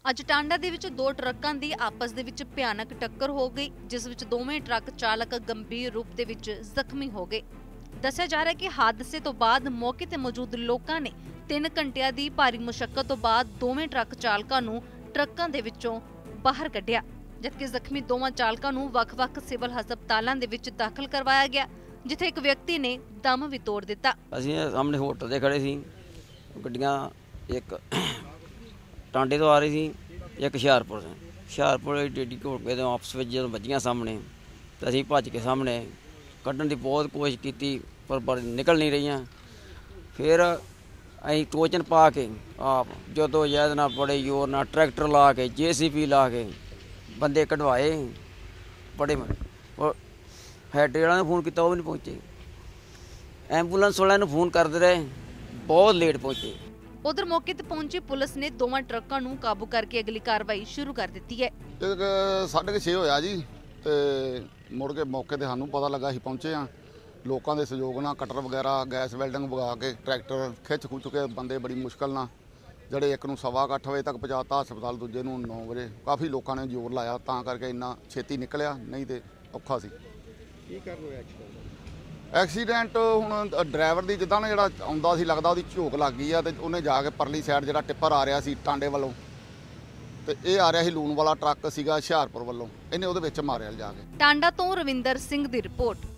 ਅੱਜ ਟਾਂਡਾ ਦੇ ਵਿੱਚ ਦੋ ਟਰੱਕਾਂ ਦੀ ਆਪਸ ਦੇ ਵਿੱਚ ਭਿਆਨਕ ਟੱਕਰ ਹੋ ਗਈ, ਜਿਸ ਵਿੱਚ ਦੋਵੇਂ ਟਰੱਕ ਚਾਲਕ ਗੰਭੀਰ ਰੂਪ ਦੇ ਵਿੱਚ ਜ਼ਖਮੀ ਹੋ ਗਏ। ਦੱਸਿਆ ਜਾ ਰਿਹਾ ਹੈ ਕਿ ਹਾਦਸੇ ਤੋਂ ਬਾਅਦ ਮੌਕੇ ਤੇ ਮੌਜੂਦ ਲੋਕਾਂ ਨੇ 3 ਘੰਟਿਆਂ ਦੀ ਭਾਰੀ ਮੁਸ਼ੱਕਤ ਤੋਂ ਬਾਅਦ ਦੋਵੇਂ ਟਰੱਕ ਚਾਲਕਾਂ ਨੂੰ ਟਰੱਕਾਂ ਦੇ ਵਿੱਚੋਂ ਬਾਹਰ ਕੱਢਿਆ, ਜਦਕਿ ਜ਼ਖਮੀ ਦੋਵਾਂ ਚਾਲਕਾਂ ਨੂੰ ਵੱਖ-ਵੱਖ ਸਿਵਲ ਹਸਪਤਾਲਾਂ ਦੇ ਵਿੱਚ ਦਾਖਲ ਕਰਵਾਇਆ ਗਿਆ, ਜਿੱਥੇ ਇੱਕ ਵਿਅਕਤੀ ਨੇ ਦਮ ਵੀ ਤੋੜ ਦਿੱਤਾ। ਅਸੀਂ ਸਾਹਮਣੇ ਹੋਟਲ ਤੇ ਖੜੇ ਸੀ, ਗੱਡੀਆਂ ਇੱਕ ਟਾਂਡੇ ਤੋਂ ਆ ਰਹੀ ਸੀ, ਇੱਕ ਹੁਸ਼ਿਆਰਪੁਰ ਡੇਡੀ ਘੋਟਕੇ ਤੋਂ ਆਪਸ ਵਿੱਚ ਜਦੋਂ ਵੱਜੀਆਂ ਸਾਹਮਣੇ ਤਾਂ ਅਸੀਂ ਭੱਜ ਕੇ ਸਾਹਮਣੇ ਕੱਢਣ ਦੀ ਬਹੁਤ ਕੋਸ਼ਿਸ਼ ਕੀਤੀ, ਪਰ ਨਿਕਲ ਨਹੀਂ ਰਹੀਆਂ। ਫਿਰ ਅਸੀਂ ਟੋਚਨ ਪਾ ਕੇ ਆਪ ਜਦੋਂ ਜੈਦ ਨਾਲ ਬੜੇ ਜ਼ੋਰ ਨਾਲ ਟਰੈਕਟਰ ਲਾ ਕੇ JCB ਲਾ ਕੇ ਬੰਦੇ ਕਢਵਾਏ। ਬੜੇ ਹੈਡ ਵਾਲਿਆਂ ਨੂੰ ਫੋਨ ਕੀਤਾ, ਉਹ ਵੀ ਨਹੀਂ ਪਹੁੰਚੇ। ਐਂਬੂਲੈਂਸ ਵਾਲਿਆਂ ਨੂੰ ਫੋਨ ਕਰਦੇ ਰਹੇ, ਬਹੁਤ ਲੇਟ ਪਹੁੰਚੇ। ਉਧਰ ਮੌਕੇ ਤੇ ਪਹੁੰਚੀ ਪੁਲਿਸ ਨੇ ਦੋਵਾਂ ਟਰੱਕਾਂ ਨੂੰ ਕਾਬੂ ਕਰਕੇ ਅਗਲੀ ਕਾਰਵਾਈ ਸ਼ੁਰੂ ਕਰ ਦਿੱਤੀ ਹੈ। 6:30 ਹੋਇਆ ਜੀ ਤੇ ਮੁੜ ਕੇ ਮੌਕੇ ਤੇ ਸਾਨੂੰ ਪਤਾ ਲੱਗਾ, ਅਸੀਂ ਪਹੁੰਚੇ ਆ। ਲੋਕਾਂ ਦੇ ਸਹਿਯੋਗ ਨਾਲ ਕਟਰ ਵਗੈਰਾ ਗੈਸ ਵੈਲਡਿੰਗ ਵਗਾ ਕੇ ਟਰੈਕਟਰ ਖਿੱਚ ਖੁੱਚ ਕੇ ਬੰਦੇ ਬੜੀ ਮੁਸ਼ਕਲ ਨਾਲ, ਜਿਹੜੇ ਇੱਕ ਨੂੰ 8:15 ਵਜੇ ਤੱਕ ਪਹੁੰਚਾਤਾ ਹਸਪਤਾਲ, ਦੂਜੇ ਨੂੰ 9 ਵਜੇ। ਕਾਫੀ ਲੋਕਾਂ ਨੇ ਜ਼ੋਰ ਲਾਇਆ, ਤਾਂ ਕਰਕੇ ਇੰਨਾ ਛੇਤੀ ਨਿਕਲਿਆ, ਨਹੀਂ ਤੇ ਔਖਾ ਸੀ। ਕੀ ਕਾਰਨ ਹੋਇਆ ਐਕਸੀਡੈਂਟ ਹੁਣ ਡਰਾਈਵਰ ਦੀ ਜਿੱਦਾਂ ਨਾ ਜਿਹੜਾ ਆਉਂਦਾ ਸੀ, ਲੱਗਦਾ ਉਹਦੀ ਝੋਕ ਲੱਗ ਗਈ ਆ ਤੇ ਉਹਨੇ ਜਾ ਕੇ ਪਰਲੀ ਸਾਈਡ ਜਿਹੜਾ ਟਿੱਪਰ ਆ ਰਿਹਾ ਸੀ ਟਾਂਡੇ ਵੱਲੋਂ, ਤੇ ਇਹ ਆ ਰਿਹਾ ਸੀ ਲੂਣ ਵਾਲਾ ਟਰੱਕ ਸੀਗਾ ਹੁਸ਼ਿਆਰਪੁਰ ਵੱਲੋਂ, ਇਹਨੇ ਉਹਦੇ ਵਿੱਚ ਮਾਰਿਆ ਜਾ ਕੇ। ਟਾਂਡਾ ਤੋਂ ਰਵਿੰਦਰ ਸਿੰਘ ਦੀ ਰਿਪੋਰਟ।